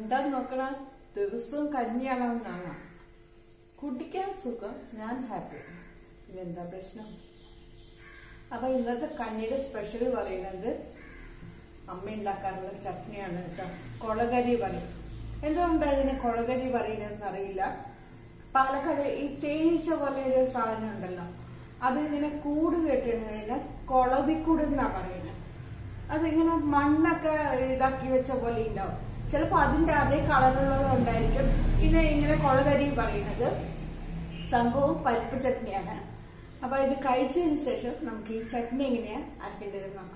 എന്താ നോക്കണം, ദിവസവും കഞ്ഞിയാണെന്നാണ്. കുടിക്കാൻ സുഖം, ഞാൻ ഹാപ്പി. ഇതെന്താ പ്രശ്നം? അപ്പൊ ഇന്നത്തെ കഞ്ഞിയുടെ സ്പെഷ്യൽ പറയുന്നത് അമ്മ ഉണ്ടാക്കാറുള്ള ചട്നിയാണ് കേട്ടോ. കൊളകരി പറയും. എന്തുകൊണ്ടാണ് അതിന് കൊളകരി പറയുന്നതെന്ന് അറിയില്ല. പാലക്കാട് ഈ തേനീച്ച പോലെ ഒരു സാധനം ഉണ്ടല്ലോ, അതിങ്ങനെ കൂട് കെട്ടിടുന്നതിന് കൊളവിക്കൂട് എന്നാ പറയുന്നത്. അതിങ്ങനെ മണ്ണൊക്കെ ഇതാക്കി വെച്ച പോലെ ഉണ്ടാവും. ചിലപ്പോ അതിന്റെ അതേ കളറുള്ളത് കൊണ്ടായിരിക്കും ഇങ്ങനെ കൊളകരി പറയുന്നത്. സംഭവം പരിപ്പ് ചട്നിയാണ്. അപ്പൊ ഇത് കഴിച്ചതിന് ശേഷം നമുക്ക് ഈ ചട്നി എങ്ങനെയാ അരക്കേണ്ടത് നോക്കാം.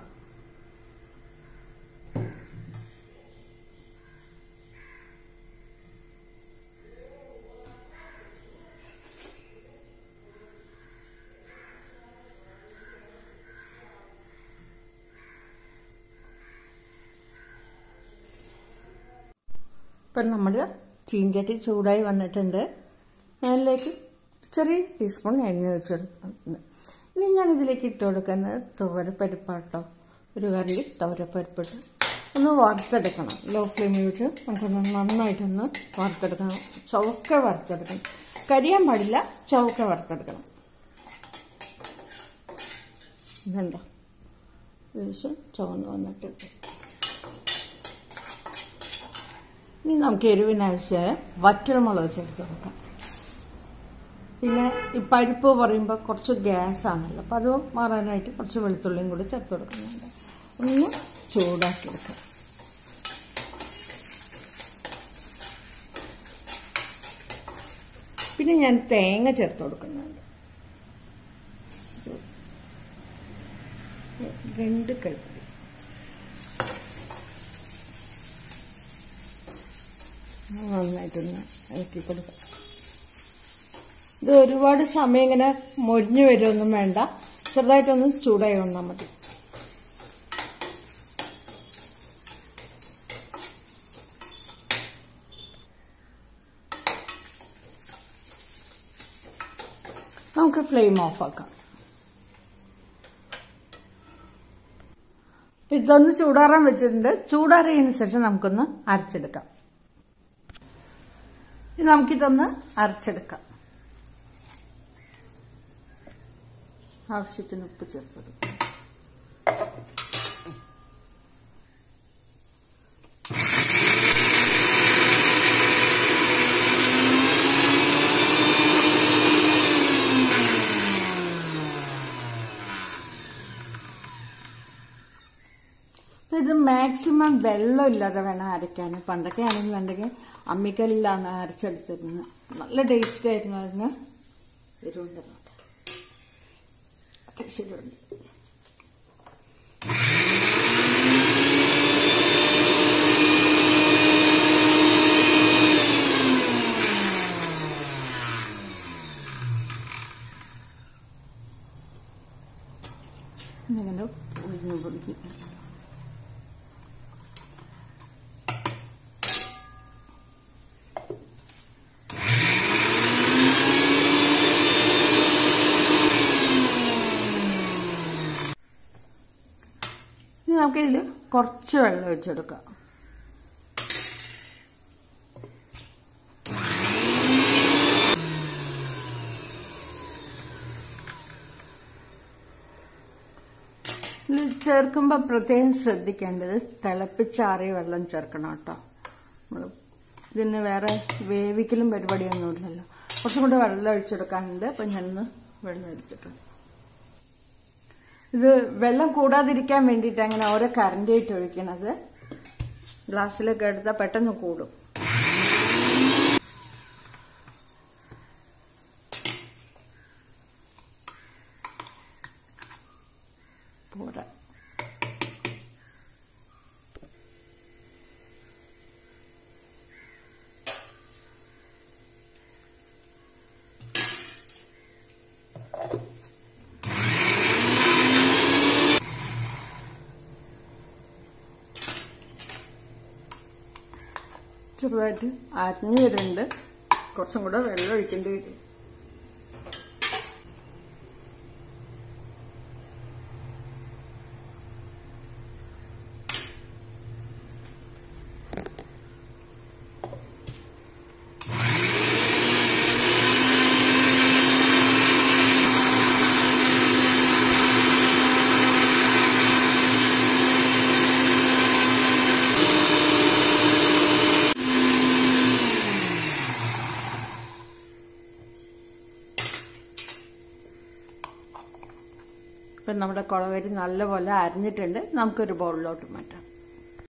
ഇപ്പം നമ്മുടെ ചീഞ്ചട്ടി ചൂടായി വന്നിട്ടുണ്ട്. ഞാനിലേക്ക് ചെറിയ ടീസ്പൂൺ എണ്ണ ഒഴിച്ചെടുക്കുന്നു. ഇനി ഞാനിതിലേക്ക് ഇട്ട് കൊടുക്കുന്നത് തുവരപ്പരിപ്പാട്ടോ. ഒരു കറി തുവരപ്പരിപ്പിട്ട് ഒന്ന് വറുത്തെടുക്കണം. ലോ ഫ്ലെയിമിൽ വെച്ച് നമുക്കൊന്ന് നന്നായിട്ടൊന്ന് വറുത്തെടുക്കണം. ചുവക്ക വറുത്തെടുക്കണം. കരിയാൻ പാടില്ല, ചുവക്ക വറുത്തെടുക്കണം. ഇതുണ്ടോ ഏകദേശം ചുവന്ന് വന്നിട്ട്. ഇനി നമുക്ക് എരിവിനാവശ്യമായ വറ്റൽമുളക് ചേർത്ത് കൊടുക്കാം. പിന്നെ ഈ പരിപ്പ് പറയുമ്പോൾ കുറച്ച് ഗ്യാസാണല്ലോ, അപ്പം അത് മാറാനായിട്ട് കുറച്ച് വെളുത്തുള്ളിയും കൂടി ചേർത്ത് കൊടുക്കുന്നുണ്ട്. ഒന്ന് ചൂടാക്കി എടുക്കാം. പിന്നെ ഞാൻ തേങ്ങ ചേർത്ത് കൊടുക്കുന്നുണ്ട്. 2 കൈപ്പിടി. നന്നായിട്ടൊന്ന് ഇളക്കി കൊടുക്കാം. ഇത് ഒരുപാട് സമയം ഇങ്ങനെ മൊരിഞ്ഞു വരുമൊന്നും വേണ്ട, ചെറുതായിട്ടൊന്ന് ചൂടായി വന്നാൽ മതി. നമുക്ക് ഫ്ലെയിം ഓഫാക്കാം. ഇതൊന്ന് ചൂടാറാൻ വെച്ചിട്ടുണ്ട്. ചൂടാറിയതിന് ശേഷം നമുക്കൊന്ന് അരച്ചെടുക്കാം. നമുക്കിതൊന്ന് അരച്ചെടുക്കാം. ആവശ്യത്തിന് ഉപ്പ് ചേർത്തത്. ഇത് മാക്സിമം വെള്ളം ഇല്ലാതെ വേണം അരയ്ക്കാൻ. പണ്ടൊക്കെ ആണെങ്കിൽ വേണ്ടെങ്കിൽ അമ്മിക്കല്ലിലാണ് അരച്ചെടുത്തിരുന്നത്. നല്ല ടേസ്റ്റ് ആയിരുന്നു. അതിന് എരിവുണ്ട്, ശരിയുണ്ട്. ഇങ്ങനെ ഒഴിഞ്ഞു പൊടിക്കും. നമുക്കിതിൽ കുറച്ച് വെള്ളം ഒഴിച്ചെടുക്കാം. ഇതിൽ ചേർക്കുമ്പോൾ പ്രത്യേകം ശ്രദ്ധിക്കേണ്ടത് തിളപ്പിച്ചാറിയ വെള്ളം ചേർക്കണം കേട്ടോ. നമ്മൾ ഇതിന് വേറെ വേവിക്കലും പരിപാടിയൊന്നുമില്ലല്ലോ. കുറച്ചും കൂടെ വെള്ളം ഒഴിച്ചെടുക്കാനുണ്ട്. അപ്പം ഞാനൊന്ന് വെള്ളം എടുത്തിട്ടുണ്ട്. ഇത് വെള്ളം കൂടാതിരിക്കാൻ വേണ്ടിയിട്ട് അങ്ങനെ ഓരോ കറണ്ടിയായിട്ട് ഒഴിക്കണത്. ഗ്ലാസ്സിലൊക്കെ എടുത്താൽ പെട്ടെന്ന് കൂടും. പോരാ. ചെറുതായിട്ട് അരിഞ്ഞു വരുന്നുണ്ട്. കുറച്ചും കൂടെ വെള്ളം ഒഴിക്കേണ്ടി വരും. ഇപ്പം നമ്മുടെ കുളകരി നല്ലപോലെ അരിഞ്ഞിട്ടുണ്ട്. നമുക്കൊരു ബൗളിലോട്ട് മാറ്റാം.